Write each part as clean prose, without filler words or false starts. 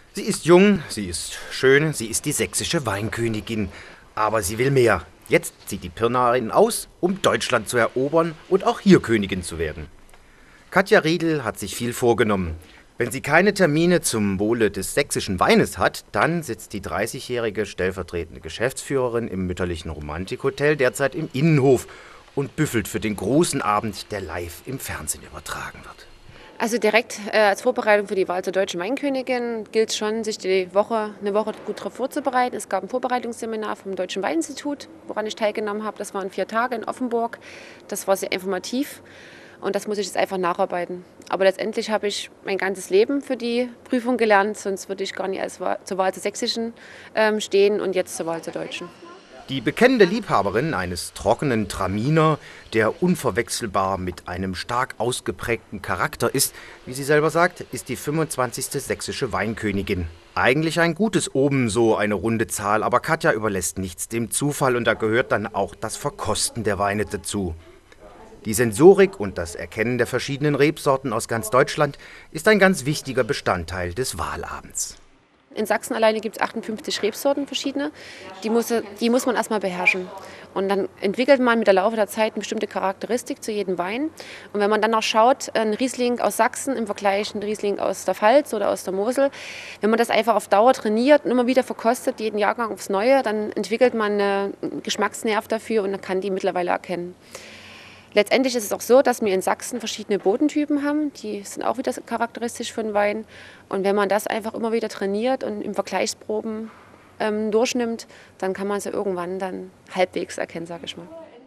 Sie ist jung, sie ist schön, sie ist die sächsische Weinkönigin. Aber sie will mehr. Jetzt zieht die Pirnaerin aus, um Deutschland zu erobern und auch hier Königin zu werden. Katja Riedl hat sich viel vorgenommen. Wenn sie keine Termine zum Wohle des sächsischen Weines hat, dann sitzt die 30-jährige stellvertretende Geschäftsführerin im mütterlichen Romantikhotel derzeit im Innenhof und büffelt für den großen Abend, der live im Fernsehen übertragen wird. Also direkt als Vorbereitung für die Wahl zur deutschen Weinkönigin gilt schon, sich eine Woche gut darauf vorzubereiten. Es gab ein Vorbereitungsseminar vom Deutschen Weininstitut, woran ich teilgenommen habe. Das waren 4 Tage in Offenburg. Das war sehr informativ und das muss ich jetzt einfach nacharbeiten. Aber letztendlich habe ich mein ganzes Leben für die Prüfung gelernt, sonst würde ich gar nicht zur Wahl zur sächsischen stehen und jetzt zur Wahl zur deutschen. Die bekennende Liebhaberin eines trockenen Traminer, der unverwechselbar mit einem stark ausgeprägten Charakter ist, wie sie selber sagt, ist die 25. sächsische Weinkönigin. Eigentlich ein gutes Omen, so eine runde Zahl, aber Katja überlässt nichts dem Zufall und da gehört dann auch das Verkosten der Weine dazu. Die Sensorik und das Erkennen der verschiedenen Rebsorten aus ganz Deutschland ist ein ganz wichtiger Bestandteil des Wahlabends. In Sachsen alleine gibt es 58 Rebsorten verschiedene. Die muss man erstmal beherrschen. Und dann entwickelt man mit der Laufe der Zeit eine bestimmte Charakteristik zu jedem Wein. Und wenn man dann noch schaut, ein Riesling aus Sachsen im Vergleich ein Riesling aus der Pfalz oder aus der Mosel, wenn man das einfach auf Dauer trainiert und immer wieder verkostet, jeden Jahrgang aufs Neue, dann entwickelt man einen Geschmacksnerv dafür und dann kann die mittlerweile erkennen. Letztendlich ist es auch so, dass wir in Sachsen verschiedene Bodentypen haben. Die sind auch wieder charakteristisch für den Wein. Und wenn man das einfach immer wieder trainiert und im Vergleichsproben durchnimmt, dann kann man sie irgendwann dann halbwegs erkennen, sage ich mal.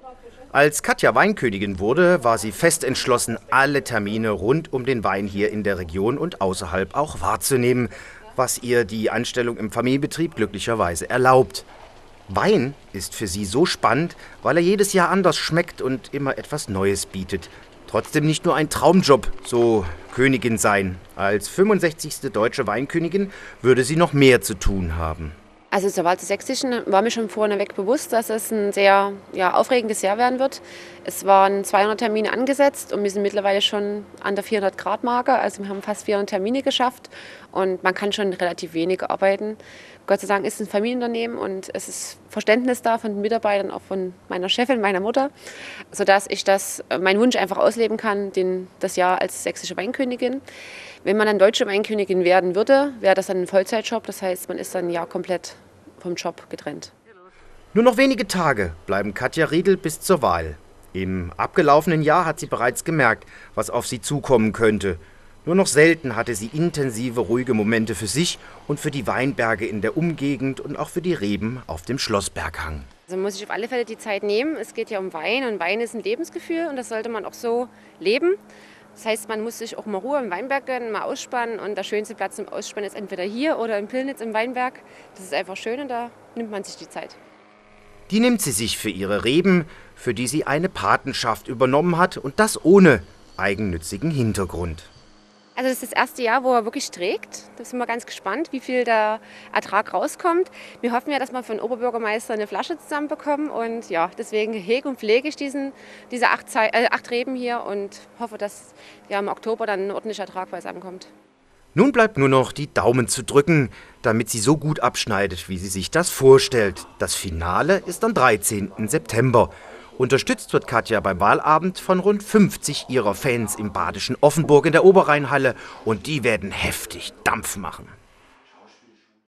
Als Katja Weinkönigin wurde, war sie fest entschlossen, alle Termine rund um den Wein hier in der Region und außerhalb auch wahrzunehmen, was ihr die Anstellung im Familienbetrieb glücklicherweise erlaubt. Wein ist für sie so spannend, weil er jedes Jahr anders schmeckt und immer etwas Neues bietet. Trotzdem nicht nur ein Traumjob, so Königin sein. Als 65. deutsche Weinkönigin würde sie noch mehr zu tun haben. Also zur Wahl zur Sächsischen war mir schon vorneweg bewusst, dass es ein sehr aufregendes Jahr werden wird. Es waren 200 Termine angesetzt und wir sind mittlerweile schon an der 400-Grad-Marke. Also wir haben fast 400 Termine geschafft und man kann schon relativ wenig arbeiten. Gott sei Dank ist es ein Familienunternehmen und es ist Verständnis da von den Mitarbeitern, auch von meiner Chefin, meiner Mutter, sodass ich meinen Wunsch einfach ausleben kann, das Jahr als sächsische Weinkönigin. Wenn man dann deutsche Weinkönigin werden würde, wäre das dann ein Vollzeitjob. Das heißt, man ist dann ein Jahr komplett vom Job getrennt. Nur noch wenige Tage bleiben Katja Riedl bis zur Wahl. Im abgelaufenen Jahr hat sie bereits gemerkt, was auf sie zukommen könnte. Nur noch selten hatte sie intensive, ruhige Momente für sich und für die Weinberge in der Umgegend und auch für die Reben auf dem Schlossberghang. Also muss ich auf alle Fälle die Zeit nehmen. Es geht ja um Wein und Wein ist ein Lebensgefühl und das sollte man auch so leben. Das heißt, man muss sich auch mal Ruhe im Weinberg gönnen, mal ausspannen und der schönste Platz zum Ausspannen ist entweder hier oder in Pillnitz im Weinberg. Das ist einfach schön und da nimmt man sich die Zeit. Die nimmt sie sich für ihre Reben, für die sie eine Patenschaft übernommen hat und das ohne eigennützigen Hintergrund. Also das ist das erste Jahr, wo er wirklich trägt. Da sind wir ganz gespannt, wie viel der Ertrag rauskommt. Wir hoffen ja, dass wir für den Oberbürgermeister eine Flasche zusammenbekommen. Und ja, deswegen hege und pflege ich diese 8 Reben hier und hoffe, dass ja im Oktober dann ein ordentlicher Ertrag beisammenkommt. Nun bleibt nur noch die Daumen zu drücken, damit sie so gut abschneidet, wie sie sich das vorstellt. Das Finale ist am 13. September. Unterstützt wird Katja beim Wahlabend von rund 50 ihrer Fans im badischen Offenburg in der Oberrheinhalle und die werden heftig Dampf machen.